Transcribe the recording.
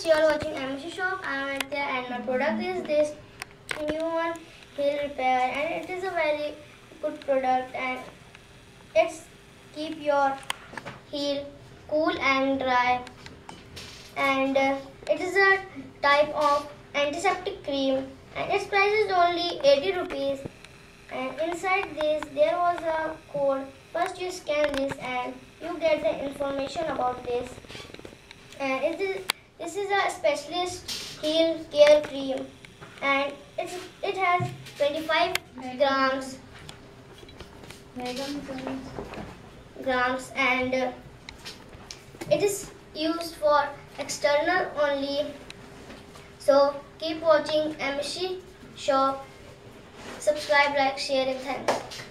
you are watching MSC Shop. I am Aditya and my product is this new one, heel repair, and it is a very good product and it's keep your heel cool and dry, and it is a type of antiseptic cream and its price is only 80 rupees, and inside this there was a code. First you scan this and you get the information about this, and this is a specialist heel care cream and it has 25 grams and it is used for external only. So keep watching MSC Shop. Subscribe, like, share and thanks.